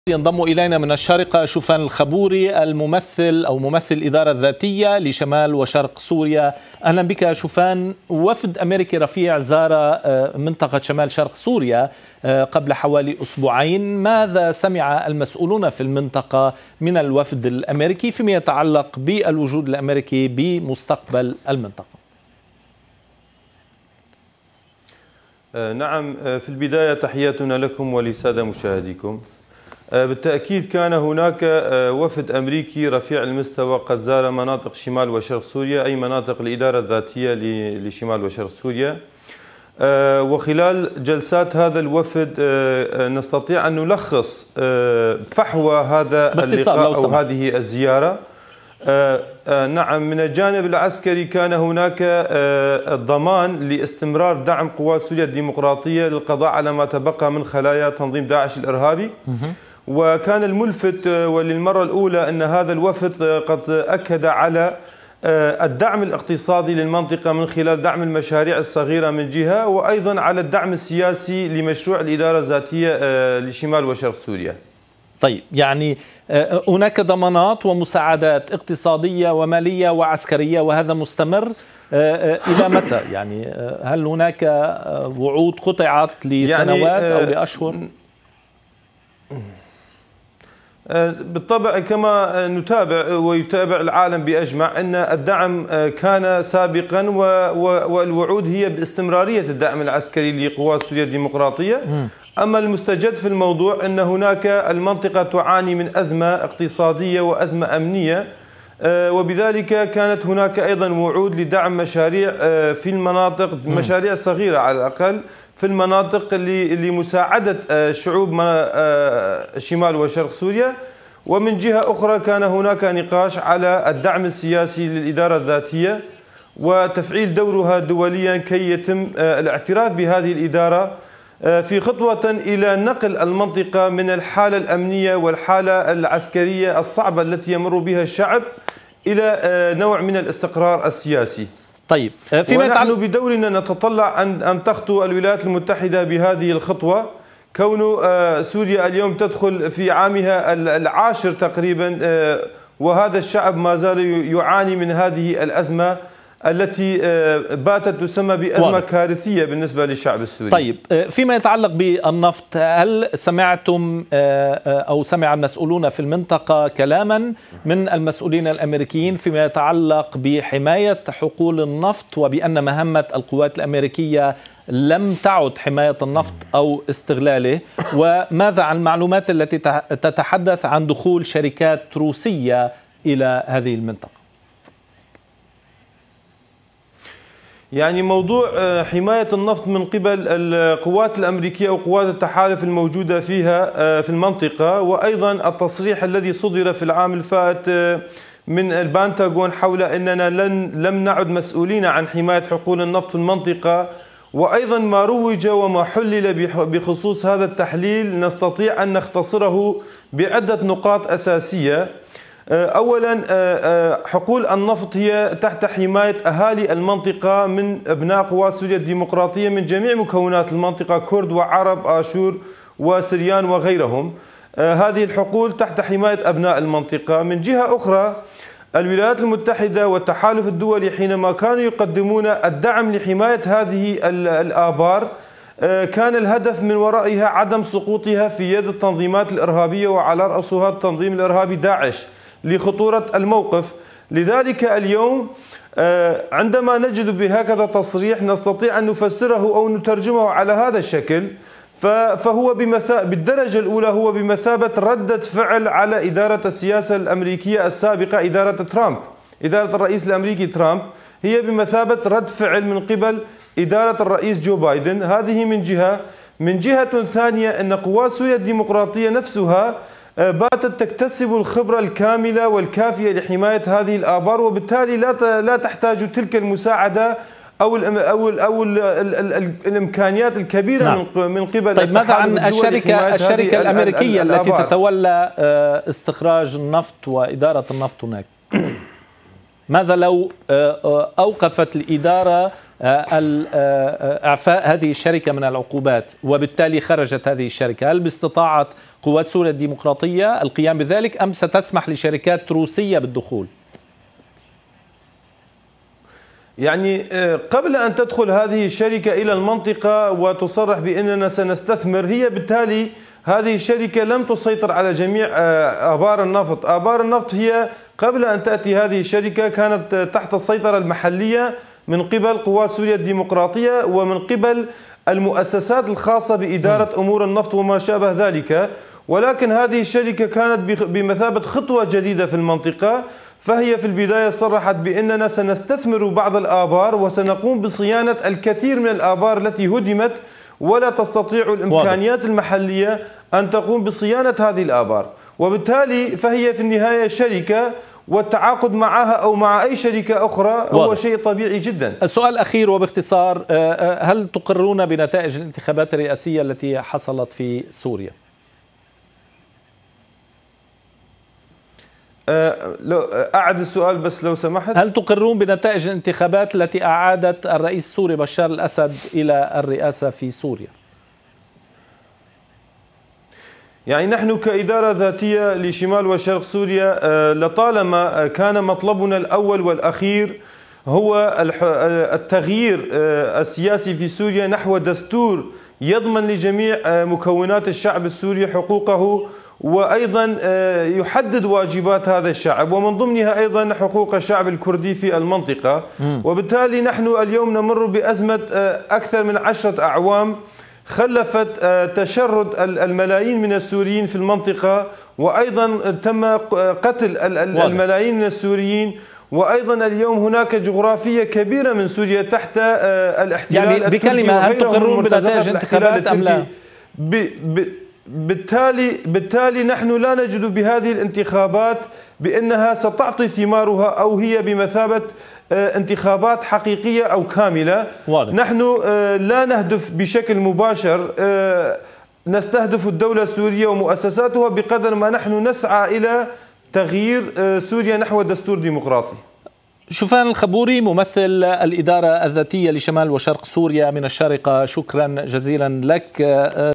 ينضم إلينا من الشارقة شوفان الخبوري الممثل أو ممثل الإدارة الذاتية لشمال وشرق سوريا. أهلا بك شوفان. وفد أمريكي رفيع زار منطقة شمال شرق سوريا قبل حوالي أسبوعين. ماذا سمع المسؤولون في المنطقة من الوفد الأمريكي فيما يتعلق بالوجود الأمريكي بمستقبل المنطقة؟ نعم، في البداية تحياتنا لكم ولسادة مشاهديكم. بالتأكيد كان هناك وفد أمريكي رفيع المستوى قد زار مناطق شمال وشرق سوريا، أي مناطق الإدارة الذاتية لشمال وشرق سوريا. وخلال جلسات هذا الوفد نستطيع أن نلخص فحوى هذا اللقاء أو هذه الزيارة. نعم، من الجانب العسكري كان هناك ضمان لاستمرار دعم قوات سوريا الديمقراطية للقضاء على ما تبقى من خلايا تنظيم داعش الإرهابي. وكان الملفت وللمرة الأولى أن هذا الوفد قد أكد على الدعم الاقتصادي للمنطقة من خلال دعم المشاريع الصغيرة من جهة، وأيضا على الدعم السياسي لمشروع الإدارة الذاتية لشمال وشرق سوريا. طيب، يعني هناك ضمانات ومساعدات اقتصادية ومالية وعسكرية، وهذا مستمر إلى متى؟ يعني هل هناك وعود قطعت لسنوات أو لأشهر؟ بالطبع كما نتابع ويتابع العالم بأجمع أن الدعم كان سابقا، والوعود هي باستمرارية الدعم العسكري لقوات سوريا الديمقراطية. أما المستجد في الموضوع أن هناك المنطقة تعاني من أزمة اقتصادية وأزمة أمنية، وبذلك كانت هناك أيضا وعود لدعم مشاريع في المناطق، مشاريع صغيرة على الأقل في المناطق لمساعدة شعوب شمال وشرق سوريا. ومن جهة أخرى كان هناك نقاش على الدعم السياسي للإدارة الذاتية وتفعيل دورها دوليا كي يتم الاعتراف بهذه الإدارة في خطوة إلى نقل المنطقة من الحالة الأمنية والحالة العسكرية الصعبة التي يمر بها الشعب إلى نوع من الاستقرار السياسي. طيب، ونحن بدورنا نتطلع أن تخطو الولايات المتحدة بهذه الخطوة، كون سوريا اليوم تدخل في عامها العاشر تقريبا، وهذا الشعب ما زال يعاني من هذه الأزمة التي باتت تسمى بأزمة كارثية بالنسبة للشعب السوري. طيب، فيما يتعلق بالنفط، هل سمعتم أو سمع المسؤولون في المنطقة كلاما من المسؤولين الأمريكيين فيما يتعلق بحماية حقول النفط، وبأن مهمة القوات الأمريكية لم تعد حماية النفط أو استغلاله؟ وماذا عن المعلومات التي تتحدث عن دخول شركات روسية إلى هذه المنطقة؟ يعني موضوع حماية النفط من قبل القوات الأمريكية وقوات التحالف الموجودة فيها في المنطقة، وأيضا التصريح الذي صدر في العام الفائت من البنتاغون حول أننا لم نعد مسؤولين عن حماية حقول النفط في المنطقة، وأيضا ما روج وما حلل بخصوص هذا التحليل نستطيع أن نختصره بعدة نقاط أساسية. أولا، حقول النفط هي تحت حماية أهالي المنطقة من أبناء قوات سوريا الديمقراطية من جميع مكونات المنطقة، كرد وعرب آشور وسريان وغيرهم. هذه الحقول تحت حماية أبناء المنطقة. من جهة أخرى، الولايات المتحدة والتحالف الدولي حينما كانوا يقدمون الدعم لحماية هذه الآبار كان الهدف من ورائها عدم سقوطها في يد التنظيمات الإرهابية، وعلى رأسها التنظيم الإرهابي داعش، لخطورة الموقف. لذلك اليوم عندما نجد بهكذا تصريح نستطيع أن نفسره أو نترجمه على هذا الشكل، فهو بالدرجة الأولى هو بمثابة ردة فعل على إدارة السياسة الأمريكية السابقة، إدارة ترامب، إدارة الرئيس الأمريكي ترامب، هي بمثابة رد فعل من قبل إدارة الرئيس جو بايدن. هذه من جهة. من جهة ثانية، أن قوات سوريا الديمقراطية نفسها باتت تكتسب الخبرة الكاملة والكافية لحماية هذه الآبار، وبالتالي لا تحتاج تلك المساعدة أو الإمكانيات الكبيرة. نعم. من قبل. طيب، ماذا عن الشركة الأمريكية التي تتولى استخراج النفط وإدارة النفط هناك؟ ماذا لو أوقفت الإدارة إعفاء هذه الشركة من العقوبات وبالتالي خرجت هذه الشركة، هل باستطاعة قوات سوريا الديمقراطية القيام بذلك أم ستسمح لشركات روسية بالدخول؟ يعني قبل أن تدخل هذه الشركة إلى المنطقة وتصرح بأننا سنستثمر، هي بالتالي هذه الشركة لم تسيطر على جميع آبار النفط. آبار النفط هي قبل أن تأتي هذه الشركة كانت تحت السيطرة المحلية من قبل قوات سوريا الديمقراطية ومن قبل المؤسسات الخاصة بإدارة أمور النفط وما شابه ذلك، ولكن هذه الشركة كانت بمثابة خطوة جديدة في المنطقة، فهي في البداية صرحت بأننا سنستثمر بعض الآبار وسنقوم بصيانة الكثير من الآبار التي هدمت ولا تستطيع الإمكانيات المحلية أن تقوم بصيانة هذه الآبار، وبالتالي فهي في النهاية شركة والتعاقد معها أو مع أي شركة أخرى هو شيء طبيعي جدا. السؤال الأخير وباختصار، هل تقرون بنتائج الانتخابات الرئاسية التي حصلت في سوريا؟ لو أعد السؤال بس لو سمحت. هل تقرون بنتائج الانتخابات التي أعادت الرئيس السوري بشار الأسد إلى الرئاسة في سوريا؟ يعني نحن كإدارة ذاتية لشمال وشرق سوريا لطالما كان مطلبنا الأول والأخير هو التغيير السياسي في سوريا نحو دستور يضمن لجميع مكونات الشعب السوري حقوقه، وأيضا يحدد واجبات هذا الشعب ومن ضمنها أيضا حقوق الشعب الكردي في المنطقة. وبالتالي نحن اليوم نمر بأزمة أكثر من 10 أعوام خلفت تشرد الملايين من السوريين في المنطقة، وأيضا تم قتل الملايين من السوريين، وأيضا اليوم هناك جغرافية كبيرة من سوريا تحت الاحتلال يعني بكلمة هل تقرون بنتائج انتخابات أم لا؟ بالتالي نحن لا نجد بهذه الانتخابات بأنها ستعطي ثمارها أو هي بمثابة انتخابات حقيقية أو كاملة. واضح. نحن لا نهدف بشكل مباشر، نستهدف الدولة السورية ومؤسساتها بقدر ما نحن نسعى إلى تغيير سوريا نحو دستور ديمقراطي. شوفان الخبوري ممثل الإدارة الذاتية لشمال وشرق سوريا من الشارقة، شكرا جزيلا لك.